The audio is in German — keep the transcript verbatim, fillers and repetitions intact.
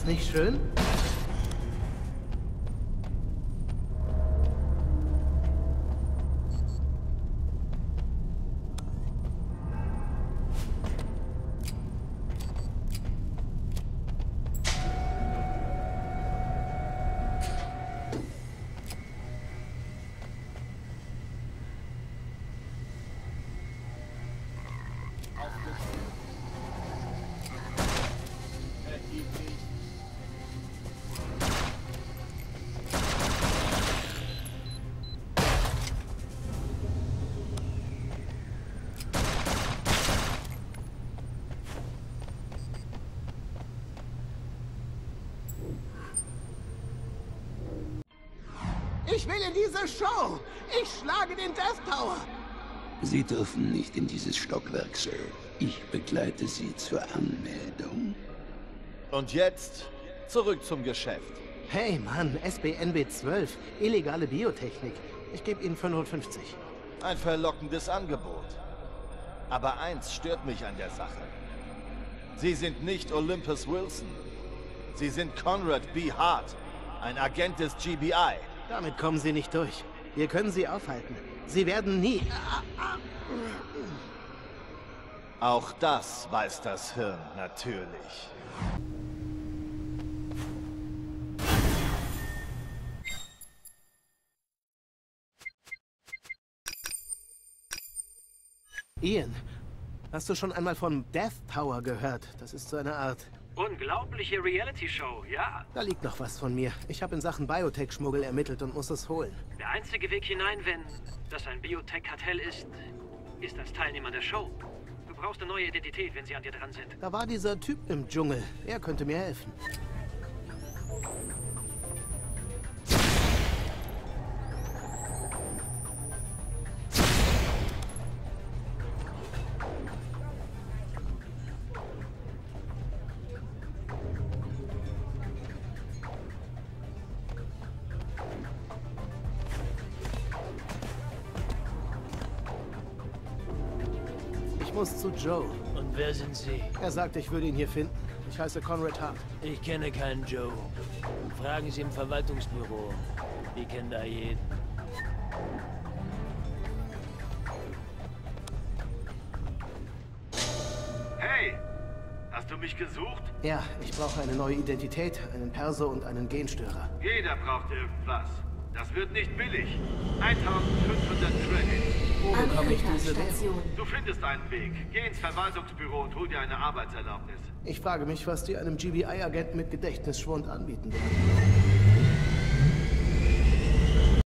nicht schön? Ich will in diese Show! Ich schlage den Death Tower! Sie dürfen nicht in dieses Stockwerk, Sir. Ich begleite Sie zur Anmeldung. Und jetzt zurück zum Geschäft. Hey Mann, S B N B zwölf, illegale Biotechnik. Ich gebe Ihnen fünfundfünfzig. Ein verlockendes Angebot. Aber eins stört mich an der Sache. Sie sind nicht Olympus Wilson. Sie sind Conrad B. Hart, ein Agent des G B I. Damit kommen Sie nicht durch. Wir können Sie aufhalten. Sie werden nie... Auch das weiß das Hirn natürlich. Ian, hast du schon einmal von Death Tower gehört? Das ist so eine Art... Unglaubliche Reality-Show, ja. Da liegt noch was von mir. Ich habe in Sachen Biotech-Schmuggel ermittelt und muss es holen. Der einzige Weg hinein, wenn das ein Biotech-Kartell ist, ist als Teilnehmer der Show. Du brauchst eine neue Identität, wenn sie an dir dran sind. Da war dieser Typ im Dschungel. Er könnte mir helfen. Ich muss zu Joe. Und wer sind Sie? Er sagt, ich würde ihn hier finden. Ich heiße Conrad Hart. Ich kenne keinen Joe. Fragen Sie im Verwaltungsbüro. Die kennen da jeden. Hey! Hast du mich gesucht? Ja, ich brauche eine neue Identität, einen Perso und einen Genstörer. Jeder braucht irgendwas. Das wird nicht billig. eintausendfünfhundert Credits. Wo bekomme ich diese Währung? Du findest einen Weg. Geh ins Verwaltungsbüro und hol dir eine Arbeitserlaubnis. Ich frage mich, was die einem G B I-Agenten mit Gedächtnisschwund anbieten werden.